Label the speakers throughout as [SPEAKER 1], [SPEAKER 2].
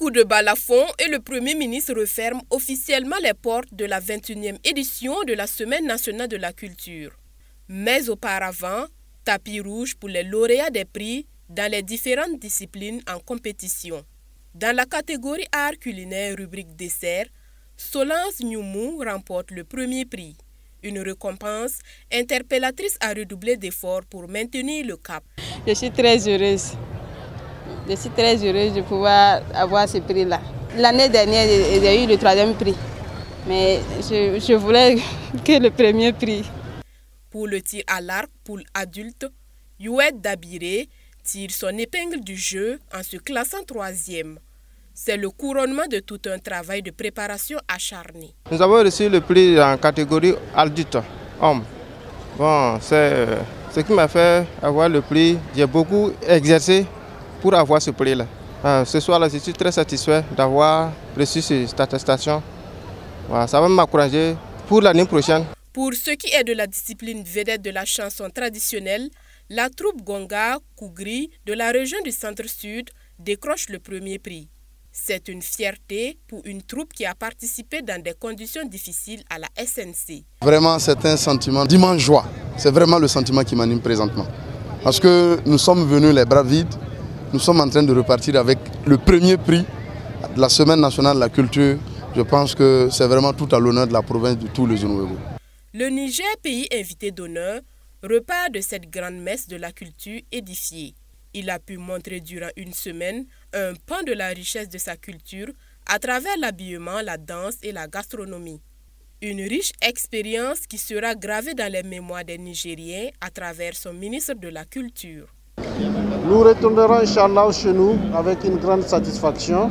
[SPEAKER 1] Coup de balafon et le Premier ministre referme officiellement les portes de la 21e édition de la Semaine nationale de la culture. Mais auparavant, tapis rouge pour les lauréats des prix dans les différentes disciplines en compétition. Dans la catégorie art culinaire rubrique dessert, Solance Nyoumou remporte le premier prix. Une récompense interpellatrice à redoubler d'efforts pour maintenir le cap.
[SPEAKER 2] Je suis très heureuse. Je suis très heureuse de pouvoir avoir ce prix-là. L'année dernière, j'ai eu le 3e prix. Mais je voulais que le premier prix.
[SPEAKER 1] Pour le tir à l'arc pour adultes, Youed Dabiré tire son épingle du jeu en se classant 3e. C'est le couronnement de tout un travail de préparation acharné.
[SPEAKER 3] Nous avons reçu le prix en catégorie adulte, homme. Bon, c'est ce qui m'a fait avoir le prix. J'ai beaucoup exercé pour avoir ce prix-là. Ce soir-là, je suis très satisfait d'avoir reçu cette attestation. Voilà, ça va m'encourager pour l'année prochaine.
[SPEAKER 1] Pour ce qui est de la discipline vedette de la chanson traditionnelle, la troupe Gonga Kougri de la région du Centre-Sud décroche le premier prix. C'est une fierté pour une troupe qui a participé dans des conditions difficiles à la SNC.
[SPEAKER 4] Vraiment, c'est un sentiment d'immense joie. C'est vraiment le sentiment qui m'anime présentement. Parce que nous sommes venus les bras vides. Nous sommes en train de repartir avec le premier prix de la Semaine nationale de la culture. Je pense que c'est vraiment tout à l'honneur de la province de tous les Nouveaux.
[SPEAKER 1] Le Niger, pays invité d'honneur, repart de cette grande messe de la culture édifiée. Il a pu montrer durant une semaine un pan de la richesse de sa culture à travers l'habillement, la danse et la gastronomie. Une riche expérience qui sera gravée dans les mémoires des Nigériens à travers son ministre de la Culture.
[SPEAKER 5] Nous retournerons Inch'Allah chez nous avec une grande satisfaction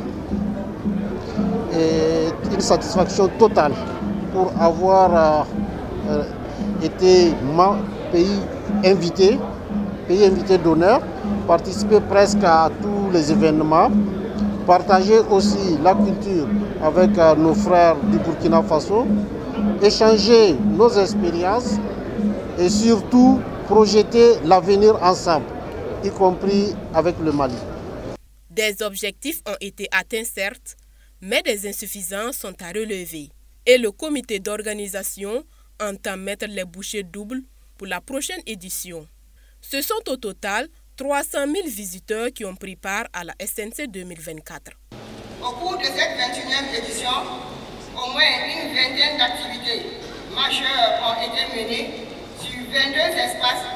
[SPEAKER 5] et une satisfaction totale pour avoir été pays invité d'honneur, participer presque à tous les événements, partager aussi la culture avec nos frères du Burkina Faso, échanger nos expériences et surtout projeter l'avenir ensemble, y compris avec le Mali.
[SPEAKER 1] Des objectifs ont été atteints certes, mais des insuffisances sont à relever. Et le comité d'organisation entend mettre les bouchées doubles pour la prochaine édition. Ce sont au total 300 000 visiteurs qui ont pris part à la SNC 2024.
[SPEAKER 6] Au cours de cette 21e édition, au moins une vingtaine d'activités majeures ont été menées sur 22 espaces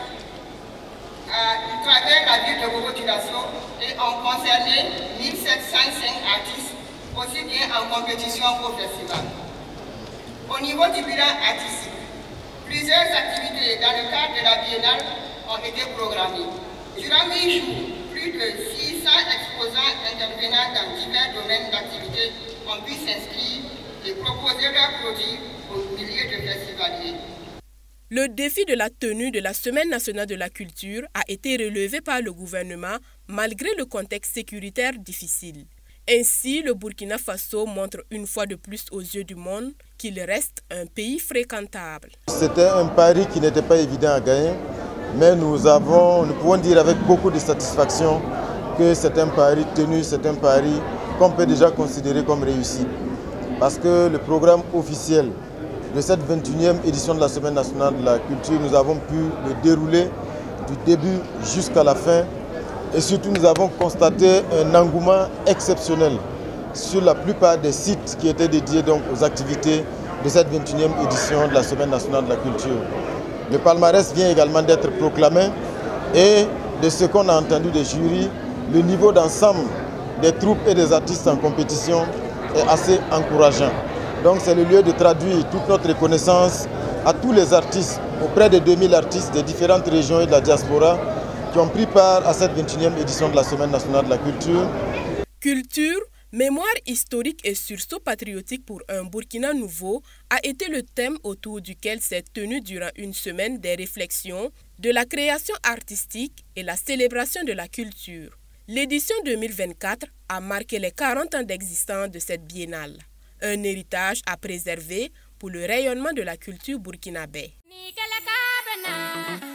[SPEAKER 6] à travers la ville de Bobo-Dioulasso et ont concerné 1705 artistes, aussi bien en compétition qu'au festival. Au niveau du bilan artistique, plusieurs activités dans le cadre de la biennale ont été programmées. Durant 8 jours, plus de 600 exposants intervenant dans divers domaines d'activité ont pu s'inscrire et proposer leurs produits aux milliers de festivaliers.
[SPEAKER 1] Le défi de la tenue de la Semaine nationale de la culture a été relevé par le gouvernement malgré le contexte sécuritaire difficile. Ainsi, le Burkina Faso montre une fois de plus aux yeux du monde qu'il reste un pays fréquentable.
[SPEAKER 7] C'était un pari qui n'était pas évident à gagner, mais nous pouvons dire avec beaucoup de satisfaction que c'est un pari tenu, c'est un pari qu'on peut déjà considérer comme réussi. Parce que le programme officiel de cette 21e édition de la Semaine nationale de la culture, nous avons pu le dérouler du début jusqu'à la fin. Et surtout, nous avons constaté un engouement exceptionnel sur la plupart des sites qui étaient dédiés donc aux activités de cette 21e édition de la Semaine nationale de la culture. Le palmarès vient également d'être proclamé et de ce qu'on a entendu des jurys, le niveau d'ensemble des troupes et des artistes en compétition est assez encourageant. Donc c'est le lieu de traduire toute notre reconnaissance à tous les artistes, auprès de 2000 artistes des différentes régions et de la diaspora qui ont pris part à cette 21e édition de la Semaine nationale de la culture.
[SPEAKER 1] Culture, mémoire historique et sursaut patriotique pour un Burkina nouveau a été le thème autour duquel s'est tenu durant une semaine des réflexions, de la création artistique et la célébration de la culture. L'édition 2024 a marqué les 40 ans d'existence de cette biennale. Un héritage à préserver pour le rayonnement de la culture burkinabé.